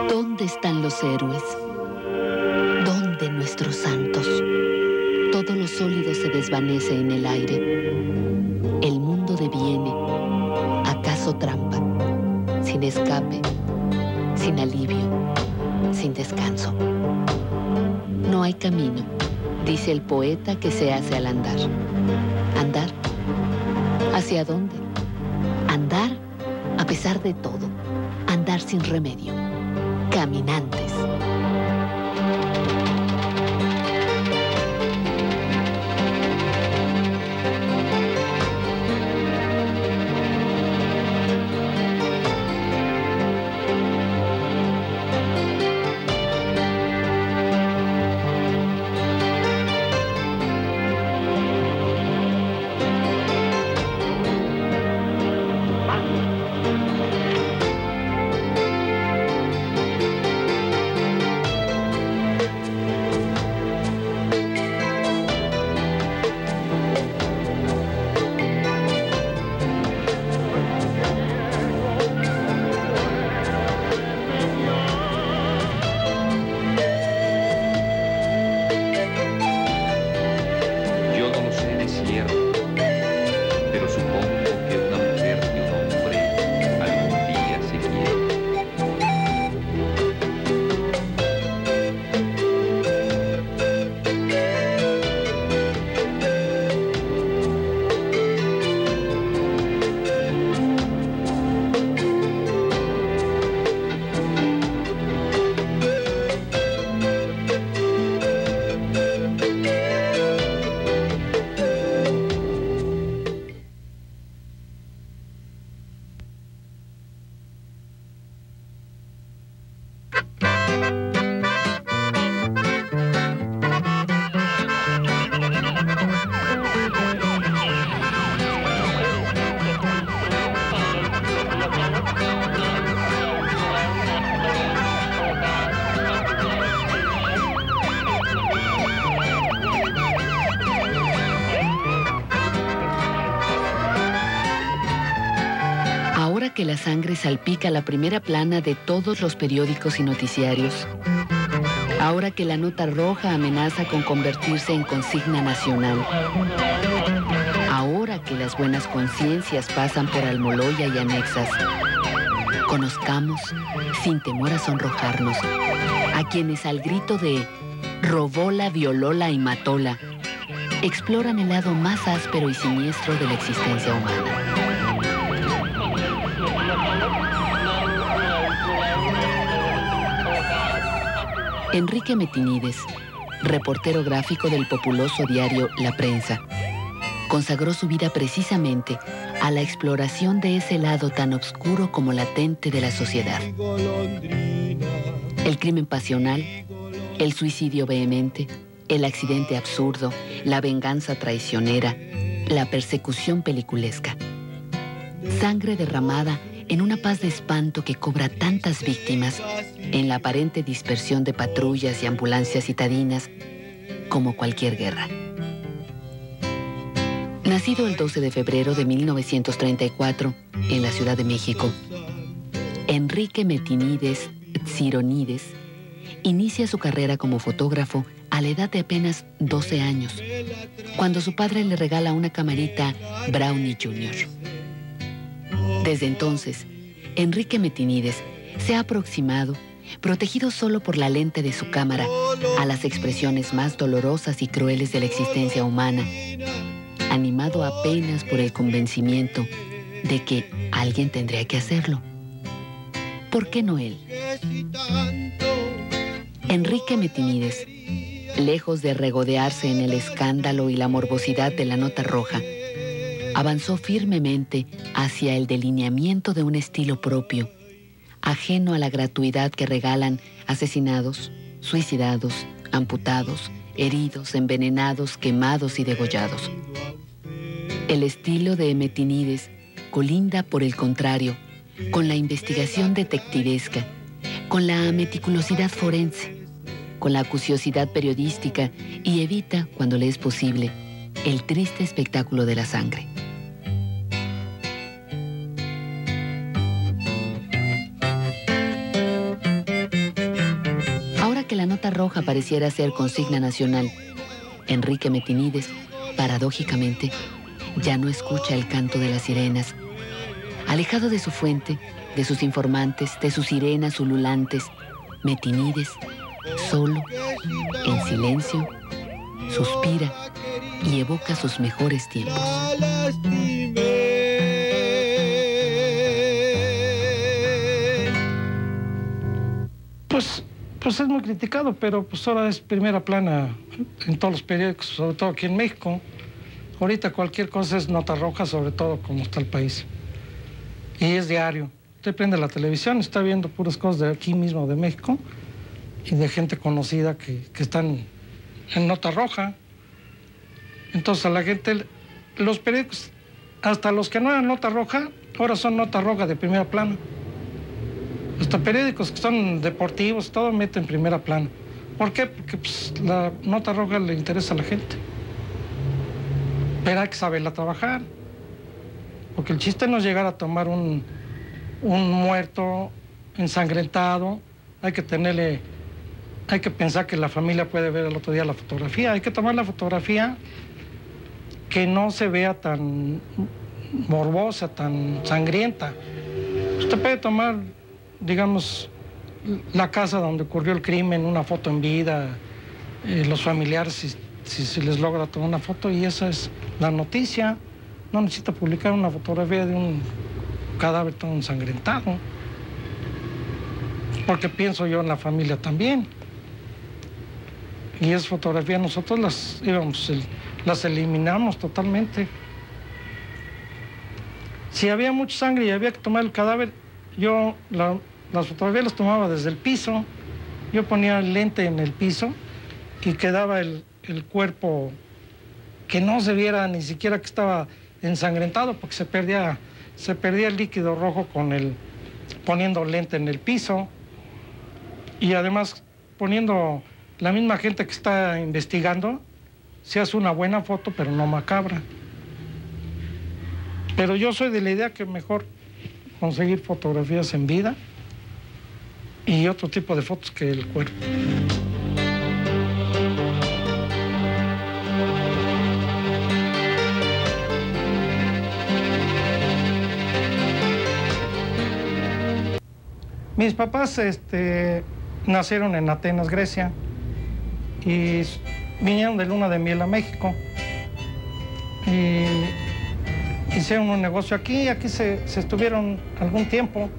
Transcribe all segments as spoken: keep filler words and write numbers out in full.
¿Dónde están los héroes? ¿Dónde nuestros santos? Todo lo sólido se desvanece en el aire. El mundo deviene, acaso trampa, sin escape, sin alivio, sin descanso. No hay camino, dice el poeta que se hace al andar. ¿Andar? ¿Hacia dónde? Andar a pesar de todo. Andar sin remedio. Caminantes. Que la sangre salpica la primera plana de todos los periódicos y noticiarios. Ahora que la nota roja amenaza con convertirse en consigna nacional. Ahora que las buenas conciencias pasan por Almoloya y anexas. Conozcamos, sin temor a sonrojarnos, a quienes al grito de robóla, violóla y matóla, exploran el lado más áspero y siniestro de la existencia humana. Enrique Metinides, reportero gráfico del populoso diario La Prensa, consagró su vida precisamente a la exploración de ese lado tan oscuro como latente de la sociedad. El crimen pasional, el suicidio vehemente, el accidente absurdo, la venganza traicionera, la persecución peliculesca. Sangre derramada en una paz de espanto que cobra tantas víctimas en la aparente dispersión de patrullas y ambulancias citadinas como cualquier guerra. Nacido el doce de febrero de mil novecientos treinta y cuatro en la Ciudad de México, Enrique Metinides Tsironides inicia su carrera como fotógrafo a la edad de apenas doce años, cuando su padre le regala una camarita Brownie junior Desde entonces, Enrique Metinides se ha aproximado, protegido solo por la lente de su cámara, a las expresiones más dolorosas y crueles de la existencia humana, animado apenas por el convencimiento de que alguien tendría que hacerlo. ¿Por qué no él? Enrique Metinides, lejos de regodearse en el escándalo y la morbosidad de la nota roja, avanzó firmemente hacia el delineamiento de un estilo propio, ajeno a la gratuidad que regalan asesinados, suicidados, amputados, heridos, envenenados, quemados y degollados. El estilo de Metinides colinda, por el contrario, con la investigación detectivesca, con la meticulosidad forense, con la acuciosidad periodística y evita, cuando le es posible, el triste espectáculo de la sangre. nota roja pareciera ser consigna nacional, Enrique Metinides, paradójicamente, ya no escucha el canto de las sirenas. Alejado de su fuente, de sus informantes, de sus sirenas ululantes, Metinides, solo, en silencio, suspira y evoca sus mejores tiempos. Pues, pues es muy criticado, pero pues ahora es primera plana en todos los periódicos, sobre todo aquí en México. Ahorita cualquier cosa es nota roja, sobre todo como está el país. Y es diario. Usted prende la televisión, está viendo puras cosas de aquí mismo, de México, y de gente conocida que, que están en nota roja. Entonces a la gente, los periódicos, hasta los que no eran nota roja, ahora son nota roja de primera plana. Hasta periódicos que son deportivos, todo meten en primera plana. ¿Por qué? Porque pues, la nota roja le interesa a la gente. Pero hay que saberla trabajar. Porque el chiste no es llegar a tomar un, un muerto ensangrentado. Hay que tenerle, hay que pensar que la familia puede ver el otro día la fotografía. Hay que tomar la fotografía que no se vea tan morbosa, tan sangrienta. Usted puede tomar, digamos, la casa donde ocurrió el crimen, una foto en vida, eh, los familiares, si, si se les logra tomar una foto, y esa es la noticia. No necesita publicar una fotografía de un cadáver tan ensangrentado, porque pienso yo en la familia también. Y esas fotografías nosotros las, íbamos, las eliminamos totalmente. Si había mucha sangre y había que tomar el cadáver, yo la, las fotografías las tomaba desde el piso. Yo ponía el lente en el piso y quedaba el, el cuerpo que no se viera ni siquiera que estaba ensangrentado, porque se perdía, se perdía el líquido rojo con el, poniendo lente en el piso. Y además poniendo la misma gente que está investigando, se hace una buena foto, pero no macabra. Pero yo soy de la idea que mejor conseguir fotografías en vida y otro tipo de fotos que el cuerpo. Mis papás este, nacieron en Atenas, Grecia, y vinieron de luna de miel a México. Y hicieron un negocio aquí, aquí se, se estuvieron algún tiempo.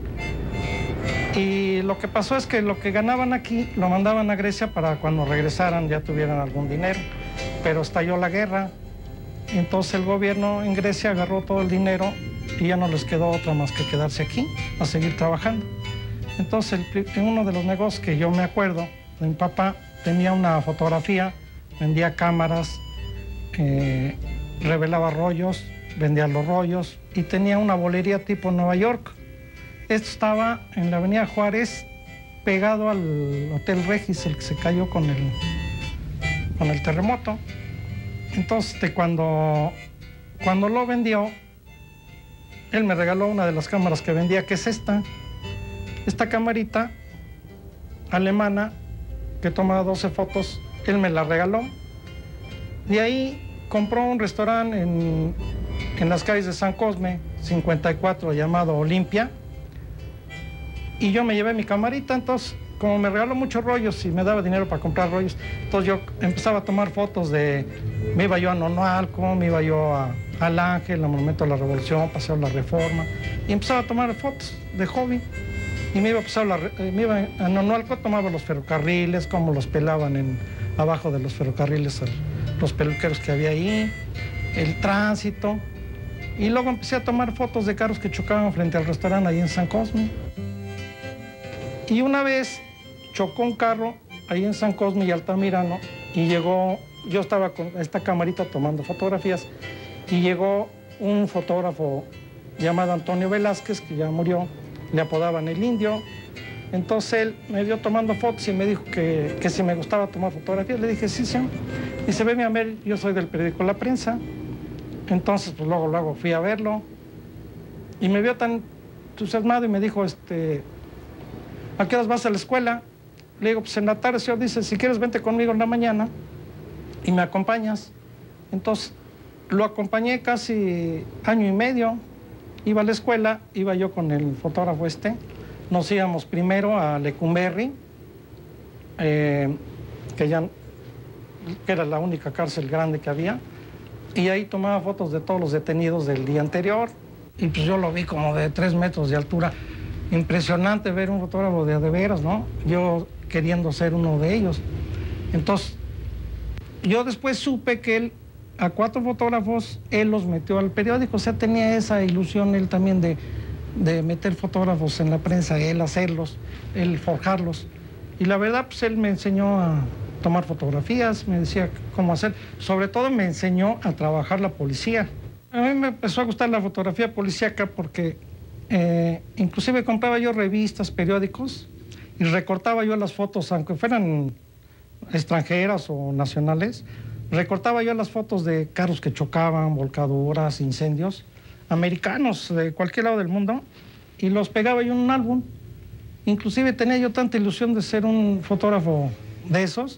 Y lo que pasó es que lo que ganaban aquí lo mandaban a Grecia para cuando regresaran ya tuvieran algún dinero. Pero estalló la guerra, entonces el gobierno en Grecia agarró todo el dinero y ya no les quedó otra más que quedarse aquí a seguir trabajando. Entonces, el, en uno de los negocios que yo me acuerdo, de mi papá tenía una fotografía, vendía cámaras, eh, revelaba rollos, vendía los rollos y tenía una bolería tipo Nueva York. Esto estaba en la avenida Juárez, pegado al Hotel Regis, el que se cayó con el, con el terremoto. Entonces, de cuando, cuando lo vendió, él me regaló una de las cámaras que vendía, que es esta. Esta camarita alemana que toma doce fotos, él me la regaló. De ahí compró un restaurante en, en las calles de San Cosme, cincuenta y cuatro, llamado Olimpia. Y yo me llevé mi camarita, entonces, como me regaló muchos rollos y me daba dinero para comprar rollos, entonces yo empezaba a tomar fotos de... Me iba yo a Nonualco, me iba yo a, al Ángel, al Monumento de la Revolución, Paseo de la Reforma, y empezaba a tomar fotos de hobby. Y me iba a pasar la, me iba a Nonualco, tomaba los ferrocarriles, cómo los pelaban en, abajo de los ferrocarriles, los peluqueros que había ahí, el tránsito. Y luego empecé a tomar fotos de carros que chocaban frente al restaurante ahí en San Cosme. Y una vez chocó un carro ahí en San Cosme y Altamirano, y llegó, yo estaba con esta camarita tomando fotografías, y llegó un fotógrafo llamado Antonio Velázquez, que ya murió, le apodaban el Indio. Entonces él me vio tomando fotos y me dijo que, que si me gustaba tomar fotografías. Le dije, sí, sí. Y se ve a ver, yo soy del periódico La Prensa. Entonces, pues luego, luego fui a verlo. Y me vio tan entusiasmado y me dijo, este, ¿a qué horas vas a la escuela? Le digo, pues en la tarde, señor, dice, si quieres vente conmigo en la mañana y me acompañas. Entonces, lo acompañé casi año y medio. Iba a la escuela, iba yo con el fotógrafo este. Nos íbamos primero a Lecumberri, eh, que ya que era la única cárcel grande que había. Y ahí tomaba fotos de todos los detenidos del día anterior. Y pues yo lo vi como de tres metros de altura. Impresionante ver un fotógrafo de a de veras, ¿no? Yo queriendo ser uno de ellos. Entonces, yo después supe que él, a cuatro fotógrafos, él los metió al periódico. O sea, tenía esa ilusión él también de, de meter fotógrafos en la prensa, él hacerlos, él forjarlos. Y la verdad, pues él me enseñó a tomar fotografías, me decía cómo hacer. Sobre todo me enseñó a trabajar la policía. A mí me empezó a gustar la fotografía policíaca porque eh, inclusive compraba yo revistas, periódicos y recortaba yo las fotos, aunque fueran extranjeras o nacionales, recortaba yo las fotos de carros que chocaban, volcaduras, incendios, americanos de cualquier lado del mundo, y los pegaba yo en un álbum. Inclusive tenía yo tanta ilusión de ser un fotógrafo de esos,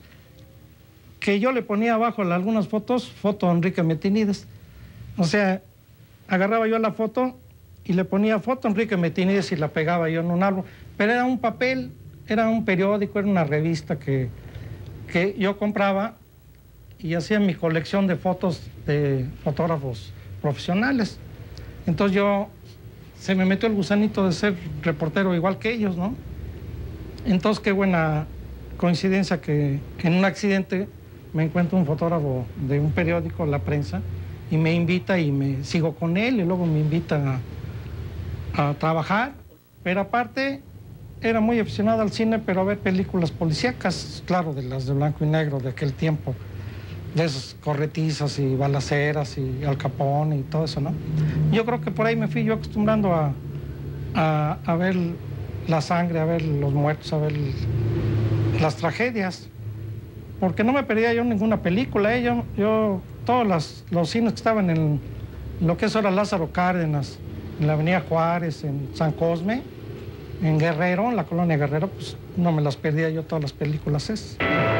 que yo le ponía abajo en algunas fotos, foto de Enrique Metinides. O sea, agarraba yo la foto y le ponía foto a Enrique Metinides y la pegaba yo en un álbum. Pero era un papel, era un periódico, era una revista que, que yo compraba y hacía mi colección de fotos de fotógrafos profesionales. Entonces yo, se me metió el gusanito de ser reportero igual que ellos, ¿no? Entonces qué buena coincidencia que en un accidente me encuentro un fotógrafo de un periódico, La Prensa, y me invita y me sigo con él y luego me invita a, a trabajar. Pero aparte, era muy aficionado al cine, pero a ver películas policíacas, claro, de las de blanco y negro de aquel tiempo, de esas corretizas y balaceras y Al Capone y todo eso, ¿no? Yo creo que por ahí me fui yo acostumbrando a, a, a ver la sangre, a ver los muertos, a ver las tragedias, porque no me perdía yo ninguna película, ¿eh? Yo, yo todos las, los cines que estaban en lo que es ahora Lázaro Cárdenas, en la Avenida Juárez, en San Cosme, en Guerrero, en la colonia Guerrero, pues no me las perdía yo todas las películas esas.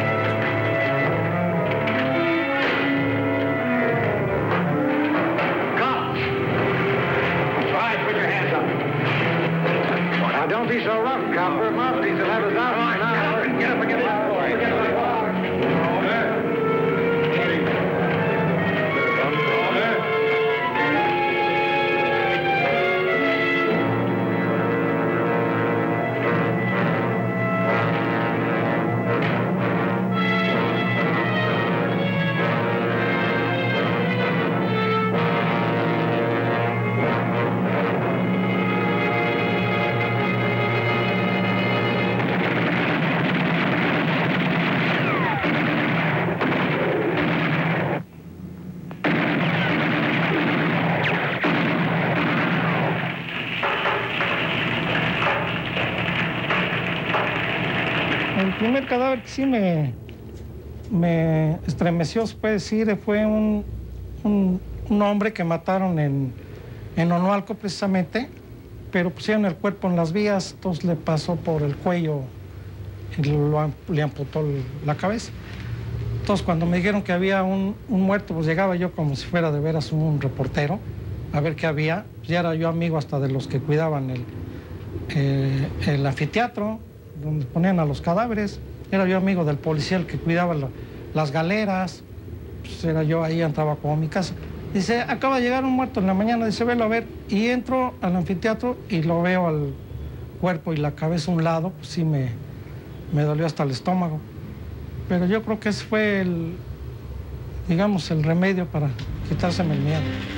El primer cadáver que sí me, me estremeció, se puede decir, fue un, un, un hombre que mataron en, en Onoalco precisamente, pero pusieron el cuerpo en las vías, entonces le pasó por el cuello y lo, le amputó la cabeza. Entonces cuando me dijeron que había un, un muerto, pues llegaba yo como si fuera de veras un reportero a ver qué había. Ya era yo amigo hasta de los que cuidaban el, eh, el anfiteatro, donde ponían a los cadáveres. Era yo amigo del policía el que cuidaba la, las galeras. Pues era yo ahí, entraba como a mi casa. Dice, acaba de llegar un muerto en la mañana, dice, velo a ver. Y entro al anfiteatro y lo veo al cuerpo y la cabeza a un lado, pues sí me, me dolió hasta el estómago. Pero yo creo que ese fue el, digamos, el remedio para quitárseme el miedo.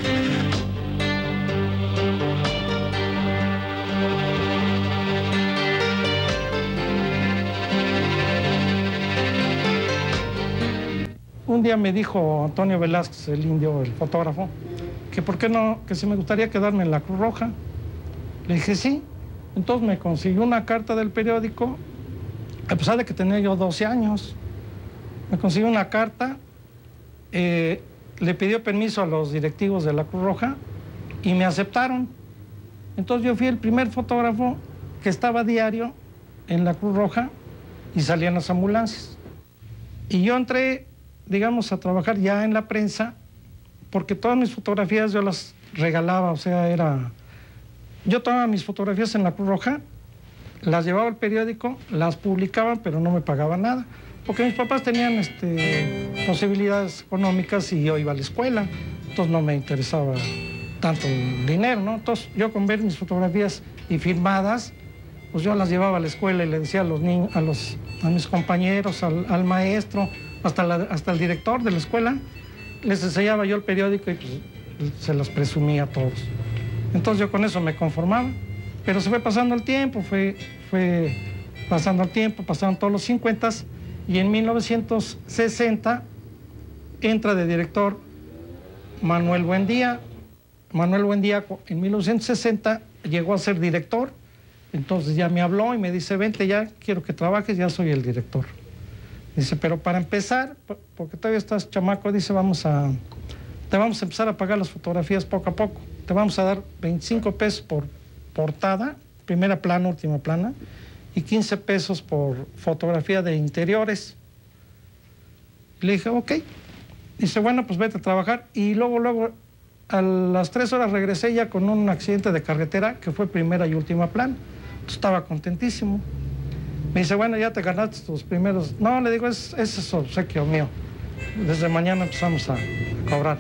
Un día me dijo Antonio Velázquez, el indio, el fotógrafo, que por qué no, que si me gustaría quedarme en la Cruz Roja. Le dije sí. Entonces me consiguió una carta del periódico, a pesar de que tenía yo doce años. Me consiguió una carta, eh, le pidió permiso a los directivos de la Cruz Roja y me aceptaron. Entonces yo fui el primer fotógrafo que estaba diario en la Cruz Roja y salían las ambulancias. Y yo entré, digamos, a trabajar ya en la prensa, porque todas mis fotografías yo las regalaba, o sea, era... Yo tomaba mis fotografías en la Cruz Roja, las llevaba al periódico, las publicaban, pero no me pagaban nada, porque mis papás tenían este, posibilidades económicas y yo iba a la escuela, entonces no me interesaba tanto el dinero, ¿no? Entonces yo con ver mis fotografías y firmadas, pues yo las llevaba a la escuela y le decía a los niños, a, los, a mis compañeros, al, al maestro, hasta, la, hasta el director de la escuela, les enseñaba yo el periódico y pues, se los presumía a todos. Entonces yo con eso me conformaba, pero se fue pasando el tiempo, fue, fue pasando el tiempo, pasaron todos los cincuenta y en mil novecientos sesenta entra de director Manuel Buendía. Manuel Buendía en mil novecientos sesenta llegó a ser director, entonces ya me habló y me dice, vente ya, quiero que trabajes, ya soy el director. Dice, pero para empezar, porque todavía estás chamaco, dice, vamos a, te vamos a empezar a pagar las fotografías poco a poco. Te vamos a dar veinticinco pesos por portada, primera plana, última plana, y quince pesos por fotografía de interiores. Y le dije, ok. Dice, bueno, pues vete a trabajar. Y luego, luego, a las tres horas regresé ya con un accidente de carretera, que fue primera y última plana. Estaba contentísimo. Me dice, bueno, ya te ganaste tus primeros... No, le digo, es, ese es obsequio mío. Desde mañana empezamos a cobrar.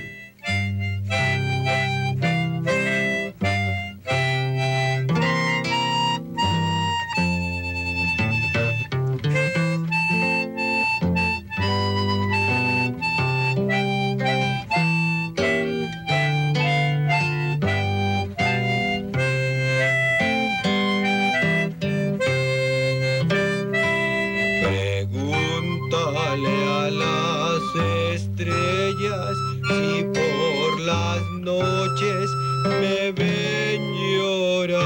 Si por las noches me ven llorar,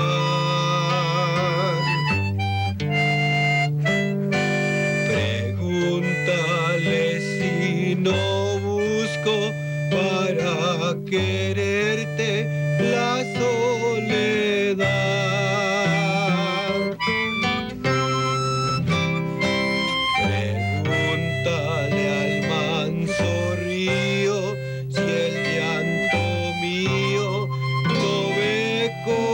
pregúntale si no busco para quererte la soledad. Pregúntale al manso río si el llanto mío no ve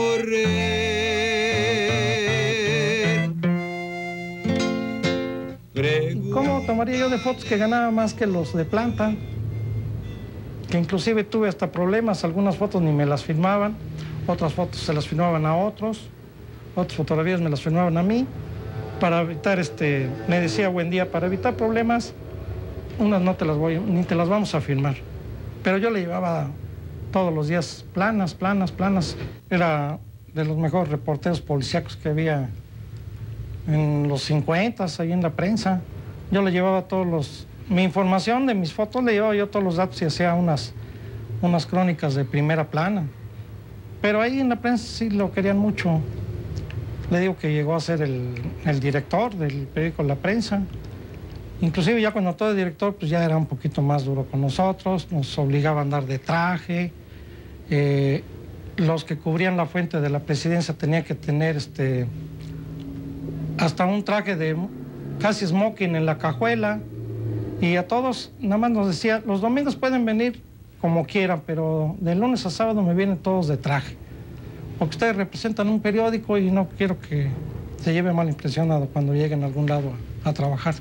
correr. ¿Y cómo tomaría yo de fotos que ganaba más que los de planta? Que inclusive tuve hasta problemas, algunas fotos ni me las firmaban, otras fotos se las firmaban a otros, otras fotografías me las firmaban a mí, para evitar, este, me decía buen día, para evitar problemas, unas no te las voy, ni te las vamos a firmar. Pero yo le llevaba todos los días planas, planas, planas. Era de los mejores reporteros policíacos que había en los cincuenta, ahí en la prensa. Yo le llevaba todos los... Mi información de mis fotos, le llevaba yo todos los datos y hacía unas, unas crónicas de primera plana. Pero ahí en la prensa sí lo querían mucho. Le digo que llegó a ser el, el director del periódico La Prensa. Inclusive ya cuando todo el director, pues ya era un poquito más duro con nosotros, nos obligaba a andar de traje. Eh, los que cubrían la fuente de la presidencia tenían que tener este, hasta un traje de casi smoking en la cajuela. Y a todos nada más nos decía, los domingos pueden venir como quieran, pero de lunes a sábado me vienen todos de traje. Porque ustedes representan un periódico y no quiero que se lleve mal impresionado cuando lleguen a algún lado a, a trabajar.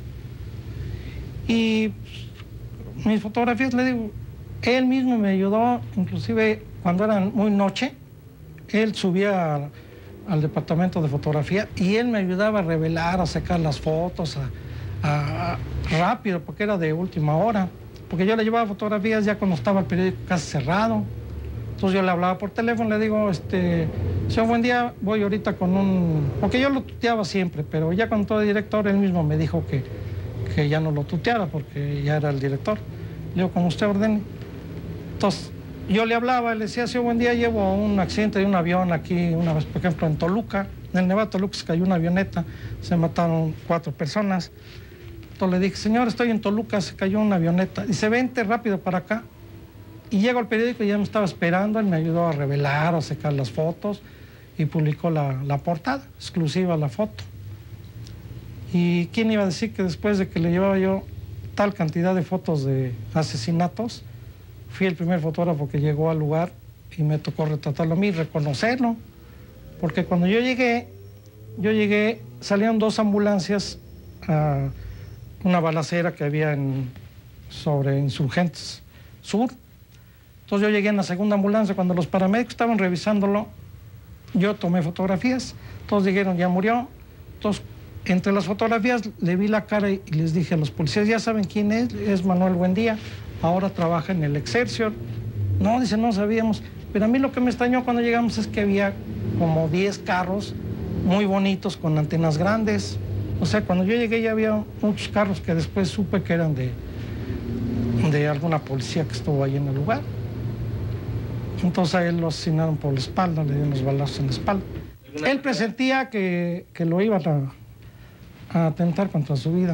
Y pues, mis fotografías, le digo, él mismo me ayudó, inclusive cuando era muy noche, él subía a, al departamento de fotografía y él me ayudaba a revelar, a sacar las fotos, a, a, a, rápido, porque era de última hora. Porque yo le llevaba fotografías ya cuando estaba el periódico casi cerrado. Entonces yo le hablaba por teléfono, le digo, este, señor buen día, voy ahorita con un... Porque yo lo tuteaba siempre, pero ya con todo el director, él mismo me dijo que, que ya no lo tuteara porque ya era el director. Le digo, como usted ordene. Entonces yo le hablaba, le decía, señor buen día, llevo un accidente de un avión aquí, una vez, por ejemplo, en Toluca. En el Nevado de Toluca se cayó una avioneta, se mataron cuatro personas. Entonces le dije, señor, estoy en Toluca, se cayó una avioneta. Dice, vente rápido para acá. Y llego al periódico y ya me estaba esperando, él me ayudó a revelar, a sacar las fotos y publicó la, la portada, exclusiva la foto. ¿Y quién iba a decir que después de que le llevaba yo tal cantidad de fotos de asesinatos, fui el primer fotógrafo que llegó al lugar y me tocó retratarlo a mí, reconocerlo? Porque cuando yo llegué, yo llegué, salían dos ambulancias a una balacera que había en, sobre Insurgentes Sur. Entonces yo llegué en la segunda ambulancia, cuando los paramédicos estaban revisándolo, yo tomé fotografías, todos dijeron, ya murió. Entonces, entre las fotografías le vi la cara y les dije a los policías, ya saben quién es, es Manuel Buendía, ahora trabaja en el Excelsior. No, dice, no sabíamos. Pero a mí lo que me extrañó cuando llegamos es que había como diez carros muy bonitos con antenas grandes. O sea, cuando yo llegué ya había muchos carros que después supe que eran de, de alguna policía que estuvo ahí en el lugar. Entonces a él lo asesinaron por la espalda, le dieron los balazos en la espalda. Él presentía que, que lo iban a, a atentar contra su vida.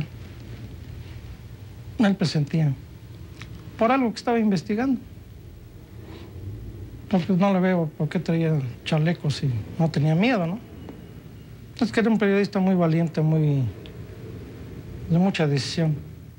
Él presentía. Por algo que estaba investigando. Porque no le veo por qué traía chalecos y no tenía miedo, ¿no? Es que era un periodista muy valiente, muy... de mucha decisión.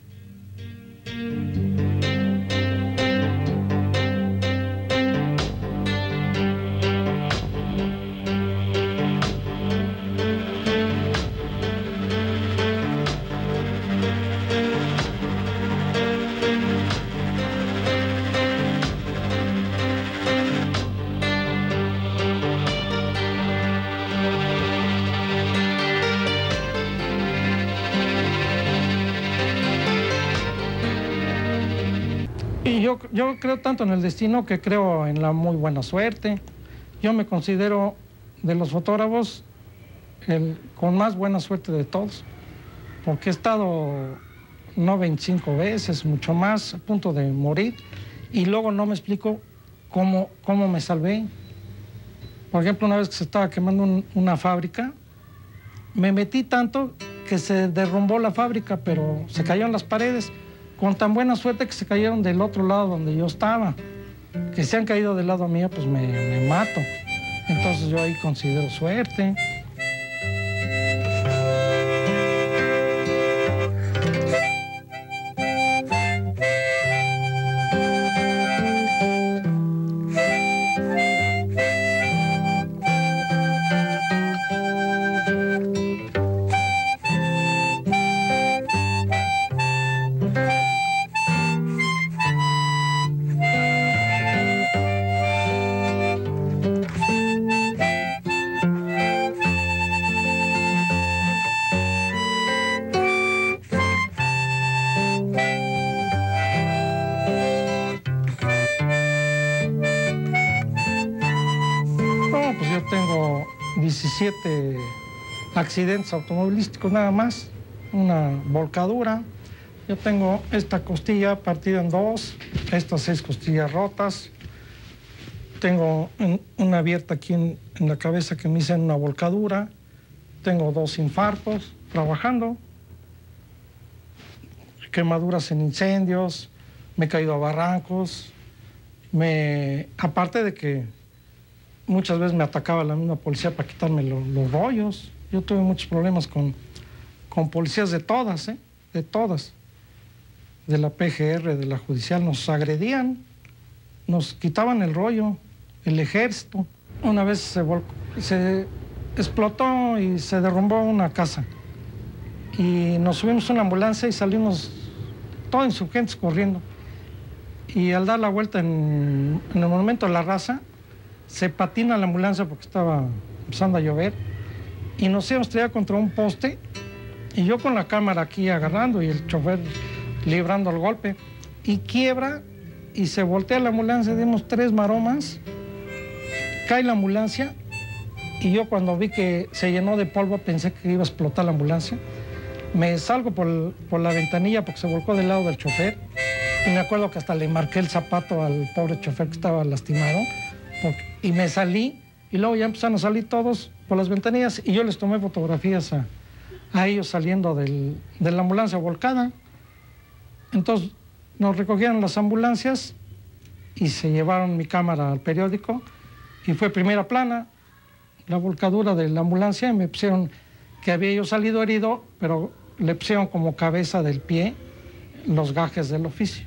Y yo, yo creo tanto en el destino que creo en la muy buena suerte. Yo me considero de los fotógrafos el con más buena suerte de todos, porque he estado no veinticinco veces, mucho más, a punto de morir, y luego no me explico cómo, cómo me salvé. Por ejemplo, una vez que se estaba quemando un, una fábrica, me metí tanto que se derrumbó la fábrica, pero se cayeron las paredes, con tan buena suerte que se cayeron del otro lado donde yo estaba. Que se han caído del lado mío, pues me, me mato. Entonces yo ahí considero suerte. Tengo diecisiete accidentes automovilísticos nada más, una volcadura. Yo tengo esta costilla partida en dos, estas seis costillas rotas. Tengo una abierta aquí en, en la cabeza que me hice en una volcadura. Tengo dos infartos trabajando. Quemaduras en incendios, me he caído a barrancos. Me, aparte de que muchas veces me atacaba la misma policía para quitarme lo, los rollos. Yo tuve muchos problemas con, con policías de todas, ¿eh? De todas. De la P G R, de la judicial, nos agredían, nos quitaban el rollo, el ejército. Una vez se, volcó, se explotó y se derrumbó una casa. Y nos subimos a una ambulancia y salimos todos insurgentes corriendo. Y al dar la vuelta en, en el Monumento de la Raza, se patina la ambulancia porque estaba empezando a llover y nos íbamos a estrellar contra un poste y yo con la cámara aquí agarrando y el chofer librando el golpe y quiebra y se voltea la ambulancia, dimos tres maromas, cae la ambulancia y yo cuando vi que se llenó de polvo pensé que iba a explotar la ambulancia. Me salgo por, por la ventanilla porque se volcó del lado del chofer y me acuerdo que hasta le marqué el zapato al pobre chofer que estaba lastimado. Porque, y me salí, y luego ya empezaron a salir todos por las ventanillas, y yo les tomé fotografías a, a ellos saliendo del, de la ambulancia volcada. Entonces nos recogieron las ambulancias y se llevaron mi cámara al periódico, y fue primera plana, la volcadura de la ambulancia, y me pusieron que había yo salido herido, pero le pusieron como cabeza del pie los gajes del oficio.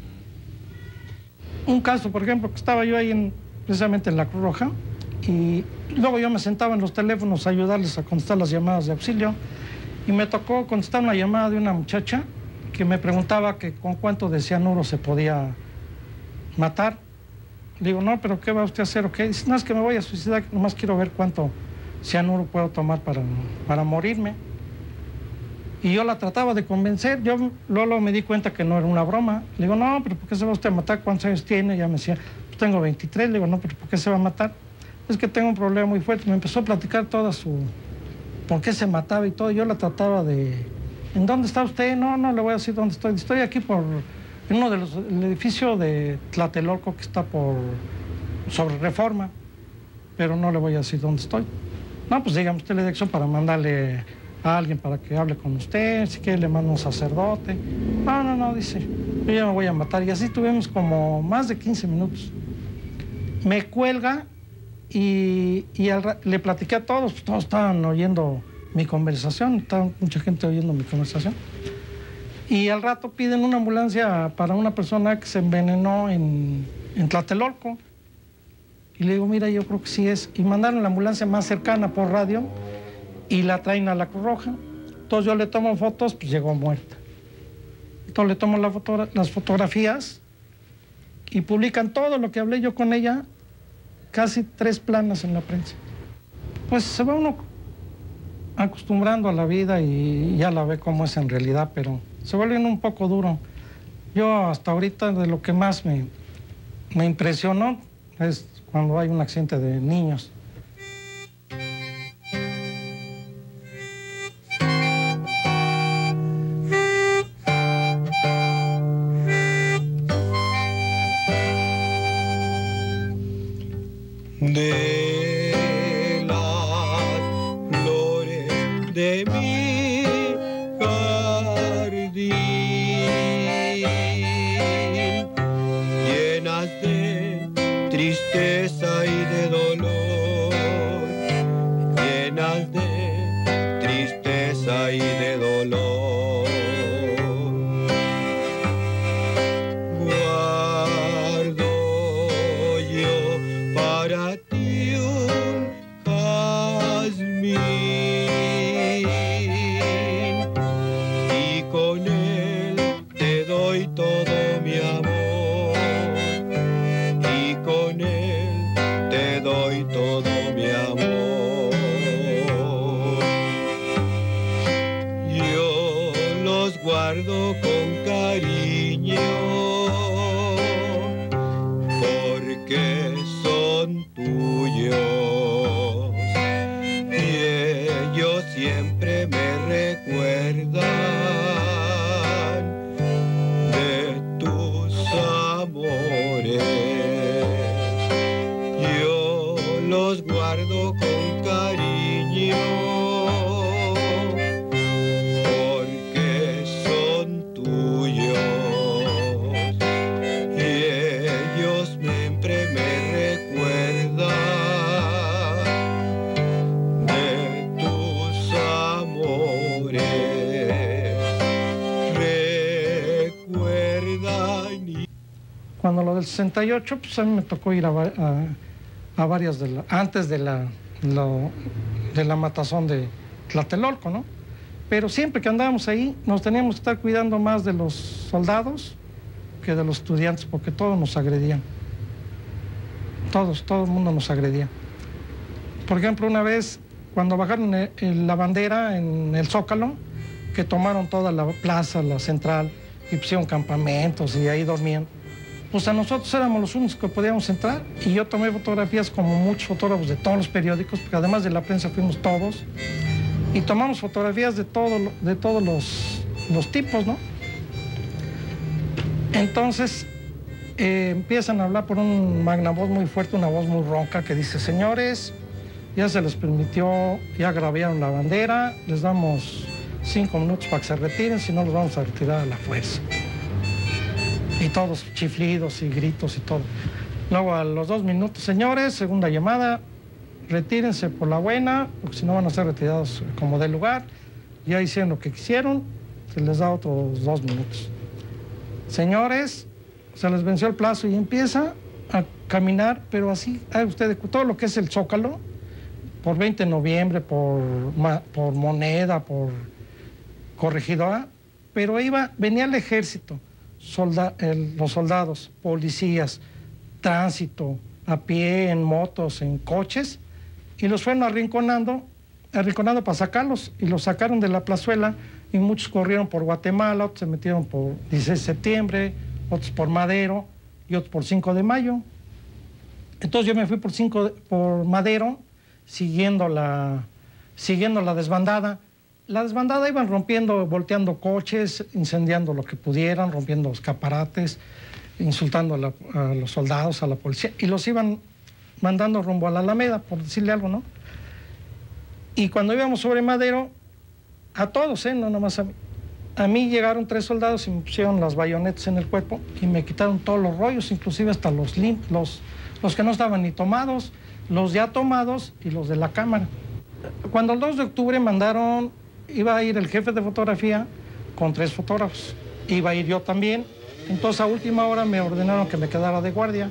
Un caso, por ejemplo, que estaba yo ahí en, precisamente en la Cruz Roja, y luego yo me sentaba en los teléfonos a ayudarles a contestar las llamadas de auxilio, y me tocó contestar una llamada de una muchacha que me preguntaba que con cuánto de cianuro se podía matar. Digo, no, pero ¿qué va usted a hacer? ¿O qué? Dice, no, es que me voy a suicidar, nomás quiero ver cuánto cianuro puedo tomar para, para morirme. Y yo la trataba de convencer. Yo luego me di cuenta que no era una broma. Le digo, no, pero ¿por qué se va usted a matar? ¿Cuántos años tiene? Ya me decía, pues tengo veintitrés. Le digo, no, pero ¿por qué se va a matar? Es que tengo un problema muy fuerte. Me empezó a platicar toda su... por qué se mataba y todo. Yo la trataba de... ¿En dónde está usted? No, no le voy a decir dónde estoy. Estoy aquí por... en uno de los... el edificio de Tlatelolco que está por... sobre Reforma. Pero no le voy a decir dónde estoy. No, pues dígame usted la dirección para mandarle a alguien para que hable con usted, si quiere le mando un sacerdote. No, no, no, dice, yo ya me voy a matar. Y así tuvimos como más de quince minutos. Me cuelga y, y al, le platiqué a todos, pues todos estaban oyendo mi conversación, estaba mucha gente oyendo mi conversación. Y al rato piden una ambulancia para una persona que se envenenó en, en Tlatelolco. Y le digo, mira, yo creo que sí es. Y mandaron la ambulancia más cercana por radio y la traen a la Cruz Roja. Entonces yo le tomo fotos, pues llegó muerta. Entonces le tomo la foto, las fotografías y publican todo lo que hablé yo con ella, casi tres planas en la prensa. Pues se va uno acostumbrando a la vida y ya la ve cómo es en realidad, pero se vuelve un poco duro. Yo hasta ahorita de lo que más me, me impresionó es cuando hay un accidente de niños. De las flores de mi jardín, llenas de tristeza y de dolor, llenas de tristeza y de dolor. Guardo yo para ti un jazmín y con él te doy todo mi amor y con él te doy todo mi amor. Yo los guardo con cariño porque son tuyos y ellos siempre me recuerdan de tus amores. Yo los guardo con cariño porque son tuyos y ellos siempre me recuerdan de tus amores. Recuerdan y... Cuando lo del sesenta y ocho, pues a mí me tocó ir a, a, a varias de la, antes de la, lo, de la matazón de Tlatelolco, ¿no? Pero siempre que andábamos ahí, nos teníamos que estar cuidando más de los soldados que de los estudiantes, porque todos nos agredían. Todos, todo el mundo nos agredía. Por ejemplo, una vez, cuando bajaron el, el, la bandera en el Zócalo, que tomaron toda la plaza, la central, y pusieron campamentos y ahí dormían, pues a nosotros éramos los únicos que podíamos entrar, y yo tomé fotografías como muchos fotógrafos de todos los periódicos, porque además de la prensa fuimos todos, y tomamos fotografías de, todo, de todos los, los tipos, ¿no? Entonces eh, empiezan a hablar por un magnavoz muy fuerte, una voz muy ronca que dice, señores, ya se les permitió, ya agraviaron la bandera, les damos cinco minutos para que se retiren, si no los vamos a retirar a la fuerza. Y todos chiflidos y gritos y todo. Luego a los dos minutos, señores, segunda llamada, retírense por la buena, porque si no van a ser retirados como del lugar. Ya hicieron lo que quisieron, se les da otros dos minutos. Señores, se les venció el plazo y empieza a caminar, pero así, haga usted todo lo que es el Zócalo, por veinte de noviembre, por, por Moneda, por Corregidora, pero iba, venía el ejército, solda, el, los soldados, policías, tránsito, a pie, en motos, en coches, y los fueron arrinconando, arrinconando para sacarlos, y los sacaron de la plazuela, y muchos corrieron por Guatemala, otros se metieron por dieciséis de septiembre, otros por Madero, y otros por cinco de mayo. Entonces yo me fui por, cinco, por Madero, siguiendo la, siguiendo la desbandada. La desbandada iban rompiendo, volteando coches, incendiando lo que pudieran, rompiendo escaparates, insultando a, la, a los soldados, a la policía, y los iban mandando rumbo a la Alameda, por decirle algo, ¿no? Y cuando íbamos sobre Madero, a todos, ¿eh? No nomás a mí. A mí llegaron tres soldados y me pusieron las bayonetas en el cuerpo y me quitaron todos los rollos, inclusive hasta los, los, los que no estaban ni tomados, los ya tomados y los de la cámara. Cuando el dos de octubre mandaron, iba a ir el jefe de fotografía con tres fotógrafos, iba a ir yo también, entonces a última hora me ordenaron que me quedara de guardia.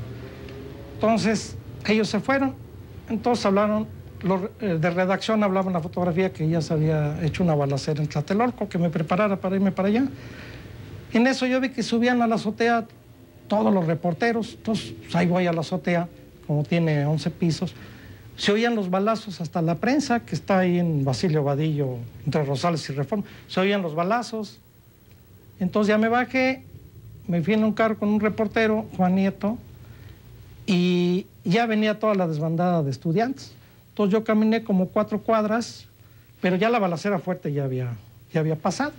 Entonces ellos se fueron, entonces hablaron, los de redacción hablaban la fotografía que ya se había hecho una balacera en Tlatelolco, que me preparara para irme para allá. En eso yo vi que subían a la azotea todos los reporteros, entonces pues, ahí voy a la azotea, como tiene once pisos, se oían los balazos hasta la prensa, que está ahí en Basilio Vadillo, entre Rosales y Reforma, se oían los balazos. Entonces ya me bajé, me fui en un carro con un reportero, Juan Nieto, y ya venía toda la desbandada de estudiantes. Entonces yo caminé como cuatro cuadras, pero ya la balacera fuerte ya había, ya había pasado.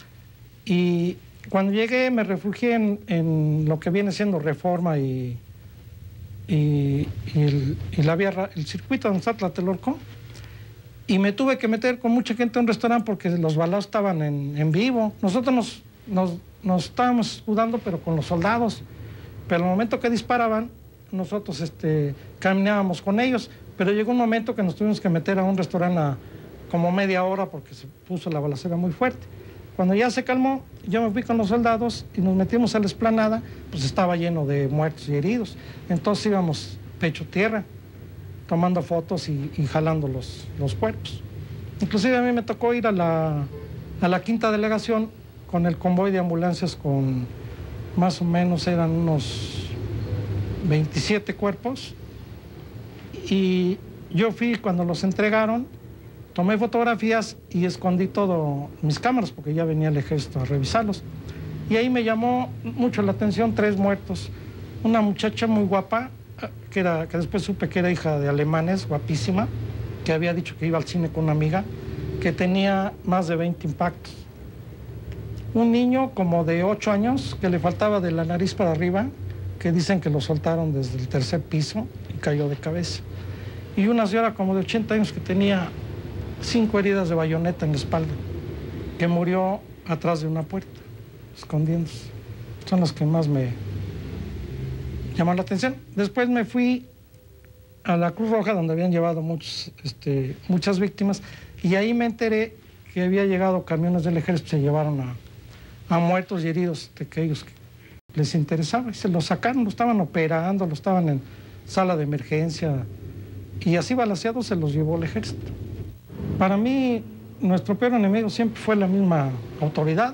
Y cuando llegué me refugié en, en lo que viene siendo Reforma y, y, y, el, y la vía, el circuito donde está Tlatelolco, y me tuve que meter con mucha gente a un restaurante porque los balazos estaban en, en vivo. Nosotros nos, nos, nos estábamos escudando, pero con los soldados. Pero al momento que disparaban, nosotros este, caminábamos con ellos. Pero llegó un momento que nos tuvimos que meter a un restaurante a como media hora porque se puso la balacera muy fuerte. Cuando ya se calmó, yo me fui con los soldados y nos metimos a la explanada, pues estaba lleno de muertos y heridos. Entonces íbamos pecho tierra, tomando fotos y, y jalando los, los cuerpos. Inclusive a mí me tocó ir a la, a la quinta delegación con el convoy de ambulancias con más o menos eran unos veintisiete cuerpos. Y yo fui cuando los entregaron, tomé fotografías y escondí todo mis cámaras porque ya venía el ejército a revisarlos. Y ahí me llamó mucho la atención tres muertos. Una muchacha muy guapa, que, era, que después supe que era hija de alemanes, guapísima, que había dicho que iba al cine con una amiga, que tenía más de veinte impactos. Un niño como de ocho años, que le faltaba de la nariz para arriba, que dicen que lo soltaron desde el tercer piso y cayó de cabeza. Y una señora como de ochenta años que tenía cinco heridas de bayoneta en la espalda, que murió atrás de una puerta, escondiéndose. Son las que más me llamaron la atención. Después me fui a la Cruz Roja, donde habían llevado muchos, este, muchas víctimas, y ahí me enteré que había llegado camiones del ejército, se llevaron a, a muertos y heridos de que ellos les interesaba, y se los sacaron, lo estaban operando, lo estaban en sala de emergencia, y así balaceados se los llevó el ejército. Para mí, nuestro peor enemigo siempre fue la misma autoridad.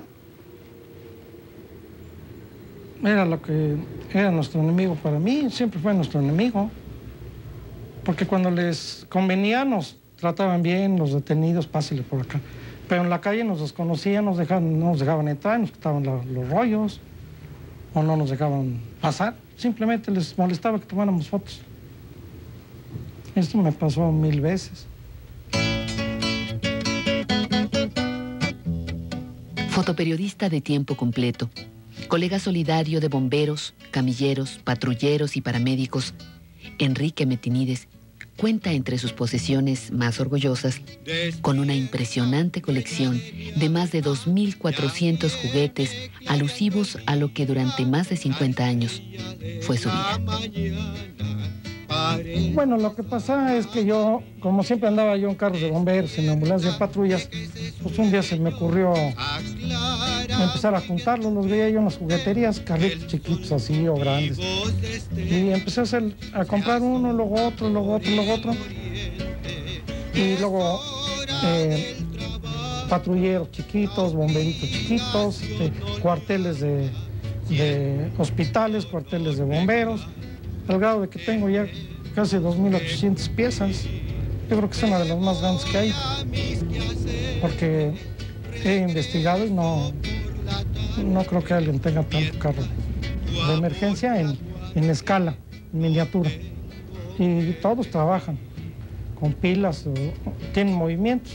Era lo que era nuestro enemigo para mí, siempre fue nuestro enemigo. Porque cuando les convenía nos trataban bien, los detenidos, pásale por acá. Pero en la calle nos desconocían, nos dejaban, no nos dejaban entrar, nos quitaban la, los rollos, o no nos dejaban pasar. Simplemente les molestaba que tomáramos fotos. Esto me pasó mil veces. Fotoperiodista de tiempo completo, colega solidario de bomberos, camilleros, patrulleros y paramédicos, Enrique Metinides cuenta entre sus posesiones más orgullosas con una impresionante colección de más de dos mil cuatrocientos juguetes alusivos a lo que durante más de cincuenta años fue su vida. Bueno, lo que pasa es que yo, como siempre andaba yo en carros de bomberos, en ambulancias de patrullas, pues un día se me ocurrió empezar a juntarlos, los veía yo en las jugueterías, carritos chiquitos así o grandes. Y empecé a, hacer, a comprar uno, luego otro, luego otro, luego otro. Y luego eh, patrulleros chiquitos, bomberitos chiquitos, este, cuarteles de, de hospitales, cuarteles de bomberos, al grado de que tengo ya casi dos mil ochocientas piezas. Yo creo que es una de las más grandes que hay, porque he investigado y no, no creo que alguien tenga tanto carro de emergencia en, en escala, en miniatura. Y todos trabajan con pilas, o, tienen movimientos.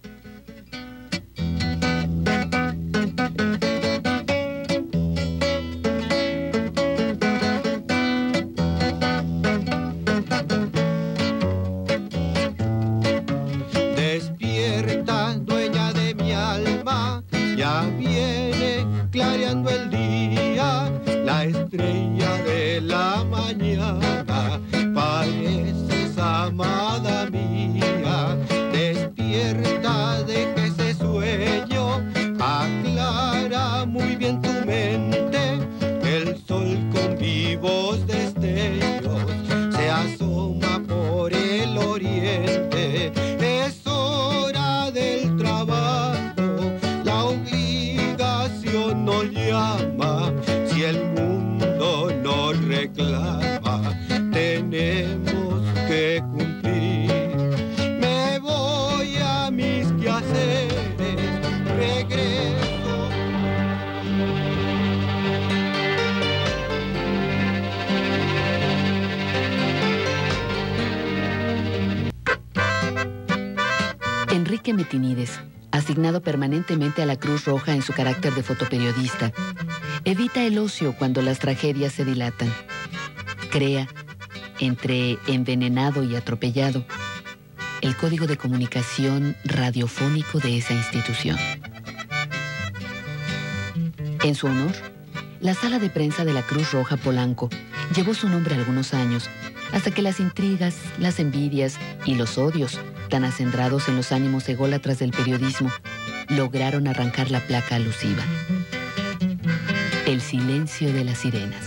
Despierta, dueña de mi alma, ya viene clareando el día, la estrella de la mañana, pareces amada mía. Despierta, de que ese sueño aclara muy bien tu mente, el sol con vivos destellos se asoma por el oriente. Es hora del trabajo, la obligación nos llama, si el mundo nos reclama, tenemos que cumplir. Me voy a mis quehaceres, regreso. Enrique Metinides, asignado permanentemente a la Cruz Roja en su carácter de fotoperiodista, evita el ocio cuando las tragedias se dilatan. Crea, entre envenenado y atropellado, el código de comunicación radiofónico de esa institución. En su honor, la sala de prensa de la Cruz Roja Polanco llevó su nombre algunos años, hasta que las intrigas, las envidias y los odios, tan acendrados en los ánimos ególatras del periodismo, lograron arrancar la placa alusiva. El silencio de las sirenas.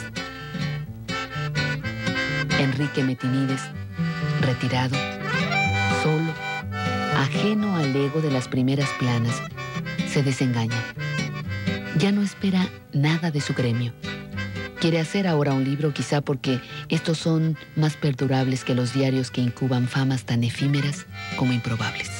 Enrique Metinides, retirado, solo, ajeno al ego de las primeras planas, se desengaña. Ya no espera nada de su gremio. Quiere hacer ahora un libro, quizá porque estos son más perdurables que los diarios que incuban famas tan efímeras como improbables.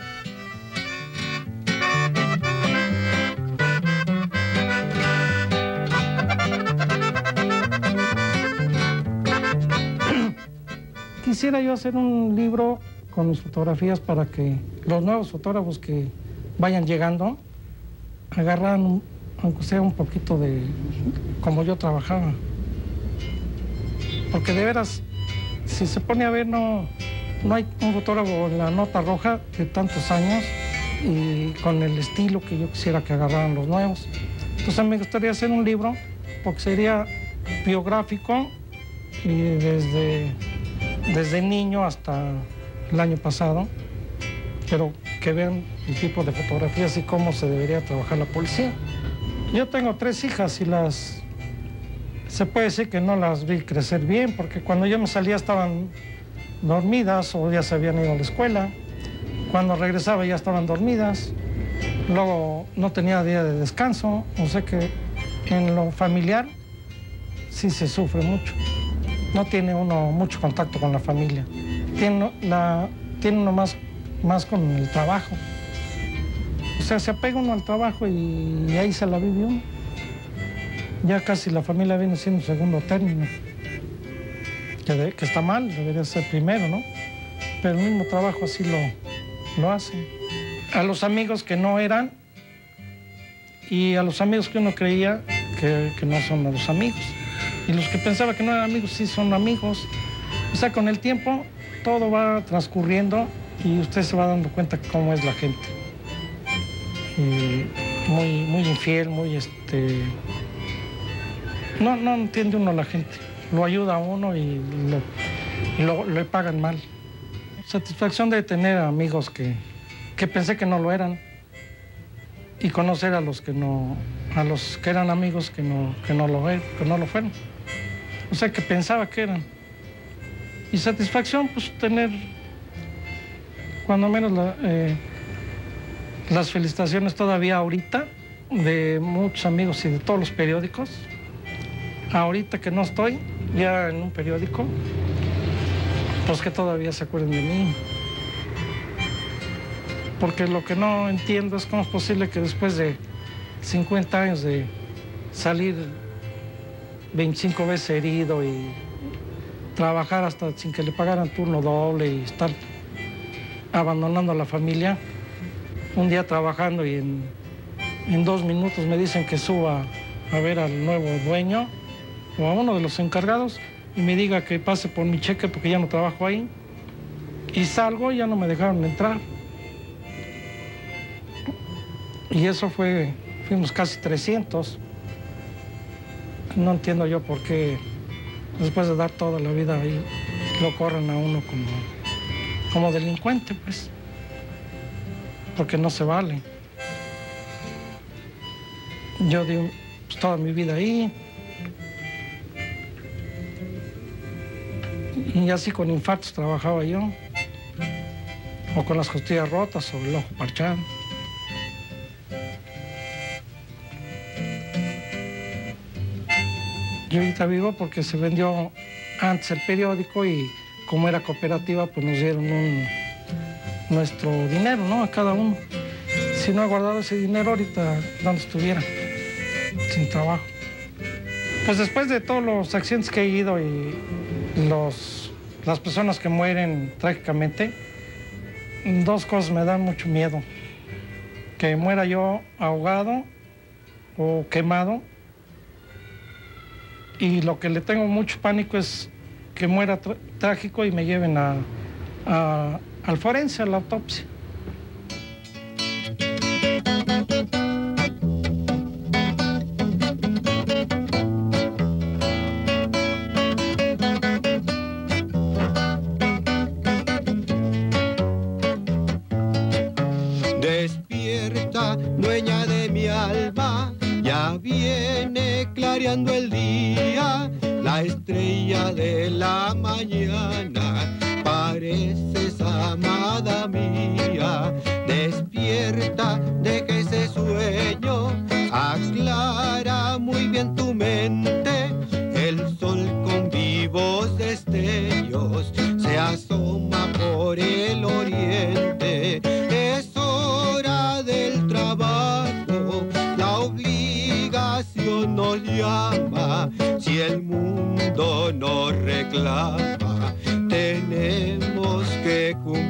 Quisiera yo hacer un libro con mis fotografías para que los nuevos fotógrafos que vayan llegando agarran un, aunque sea un poquito de como yo trabajaba. Porque de veras, si se pone a ver, no, no hay un fotógrafo en la nota roja de tantos años y con el estilo que yo quisiera que agarraran los nuevos. Entonces me gustaría hacer un libro porque sería biográfico y desde, desde niño hasta el año pasado, pero que vean el tipo de fotografías y cómo se debería trabajar la policía. Yo tengo tres hijas y las... se puede decir que no las vi crecer bien, porque cuando yo me salía estaban dormidas o ya se habían ido a la escuela. Cuando regresaba ya estaban dormidas. Luego no tenía día de descanso. O sea que en lo familiar sí se sufre mucho. No tiene uno mucho contacto con la familia. Tiene, la, tiene uno más, más con el trabajo. O sea, se apega uno al trabajo y, y ahí se la vive uno. Ya casi la familia viene siendo segundo término. Que, de, que está mal, debería ser primero, ¿no? Pero el mismo trabajo así lo, lo hace. A los amigos que no eran y a los amigos que uno creía que, que no son los amigos. Y los que pensaba que no eran amigos sí son amigos. O sea, con el tiempo todo va transcurriendo y usted se va dando cuenta cómo es la gente. Y muy, muy infiel, muy este... No, no entiende uno a la gente. Lo ayuda a uno y lo, y lo, le pagan mal. Satisfacción de tener amigos que, que pensé que no lo eran y conocer a los que no, a los que eran amigos que no, que no lo, que no lo fueron. O sea, que pensaba que eran. Y satisfacción, pues tener, cuando menos la, eh, las felicitaciones todavía ahorita de muchos amigos y de todos los periódicos. Ahorita que no estoy ya en un periódico, pues que todavía se acuerden de mí. Porque lo que no entiendo es cómo es posible que después de cincuenta años de salir veinticinco veces herido y trabajar hasta sin que le pagaran turno doble y estar abandonando a la familia, un día trabajando y en, en dos minutos me dicen que suba a ver al nuevo dueño o a uno de los encargados y me diga que pase por mi cheque porque ya no trabajo ahí. Y salgo y ya no me dejaron entrar. Y eso fue, fuimos casi trescientos. No entiendo yo por qué después de dar toda la vida ahí lo corren a uno como, como delincuente, pues. Porque no se vale. Yo di pues, toda mi vida ahí. Y así con infartos trabajaba yo. O con las costillas rotas o el ojo parchado. Yo ahorita vivo porque se vendió antes el periódico y como era cooperativa, pues nos dieron un, nuestro dinero, ¿no? A cada uno. Si no he guardado ese dinero ahorita, ¿dónde estuviera? Sin trabajo. Pues después de todos los accidentes que he ido y los, las personas que mueren trágicamente, dos cosas me dan mucho miedo. Que muera yo ahogado o quemado. Y lo que le tengo mucho pánico es que muera trágico y me lleven a, a, al forense, a la autopsia. Despierta, dueña de mi alma, ya viene clareando el día, la estrella de la mañana, pareces amada mía. Despierta, deja ese sueño, aclara muy bien tu mente, el sol con vivos destellos se asoma por el oriente. Es hora del trabajo, la obligación nos llama, si el mundo nos reclama, tenemos que cumplir.